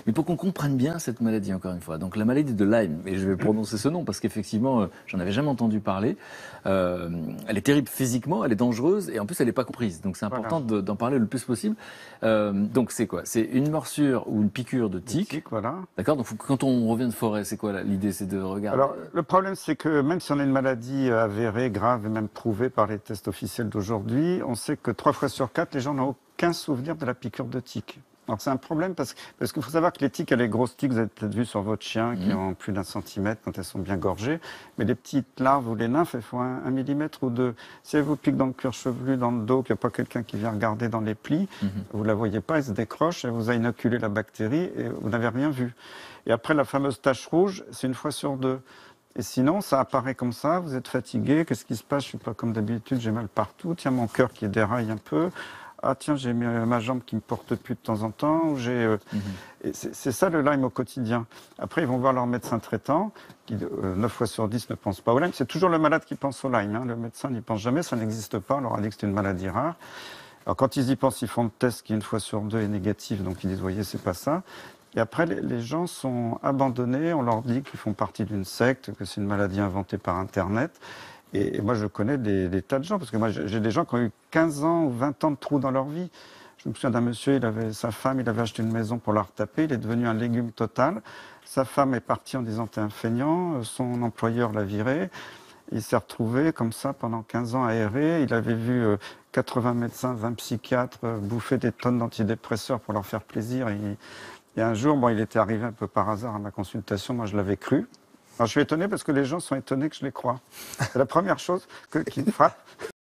Mais pour qu'on comprenne bien cette maladie, encore une fois, donc la maladie de Lyme, et je vais prononcer ce nom parce qu'effectivement, j'en avais jamais entendu parler, euh, elle est terrible physiquement, elle est dangereuse, et en plus elle n'est pas comprise. Donc c'est Voilà. important d'en parler le plus possible. Donc c'est quoi? C'est une morsure ou une piqûre de Le tique. tic, voilà. D'accord? Donc quand on revient de forêt, c'est quoi l'idée? C'est de regarder. Alors, le problème, c'est que même si on a une maladie avérée, grave et même prouvée par les tests officiels d'aujourd'hui, on sait que 3 fois sur 4, les gens n'ont aucun souvenir de la piqûre de tique. Alors, c'est un problème parce qu'il faut savoir que les tiques, les grosses tiques, vous avez peut-être vu sur votre chien, qui ont plus d'1 centimètre quand elles sont bien gorgées. Mais les petites larves ou les nymphes, elles font 1 millimètre ou 2. Si elles vous piquent dans le cuir chevelu, dans le dos, qu'il n'y a pas quelqu'un qui vient regarder dans les plis, vous ne la voyez pas, elle se décroche, elle vous a inoculé la bactérie et vous n'avez rien vu. Et après, la fameuse tache rouge, c'est 1 fois sur 2. Et sinon, ça apparaît comme ça, vous êtes fatigué, qu'est-ce qui se passe? Je ne suis pas comme d'habitude, j'ai mal partout, tiens, mon cœur qui déraille un peu, ah tiens, j'ai ma jambe qui me porte plus de temps en temps, et c'est ça le Lyme au quotidien. Après, ils vont voir leur médecin traitant, qui 9 fois sur 10 ne pense pas au Lyme. C'est toujours le malade qui pense au Lyme, hein. Le médecin n'y pense jamais, ça n'existe pas, on leur a dit que c'était une maladie rare. Alors quand ils y pensent, ils font le test qui 1 fois sur 2 est négatif, donc ils disent, voyez, c'est pas ça. Et après, les gens sont abandonnés, on leur dit qu'ils font partie d'une secte, que c'est une maladie inventée par Internet. Et moi, je connais des tas de gens, parce que moi, j'ai des gens qui ont eu 15 ans ou 20 ans de trous dans leur vie. Je me souviens d'un monsieur, sa femme, il avait acheté une maison pour la retaper, il est devenu un légume total. Sa femme est partie en disant, t'es un feignant, son employeur l'a viré. Il s'est retrouvé comme ça pendant 15 ans aéré. Il avait vu 80 médecins, 20 psychiatres bouffer des tonnes d'antidépresseurs pour leur faire plaisir. Et un jour, bon, il était arrivé un peu par hasard à ma consultation, moi je l'avais cru. Alors je suis étonné parce que les gens sont étonnés que je les croie. C'est la première chose qui me frappe.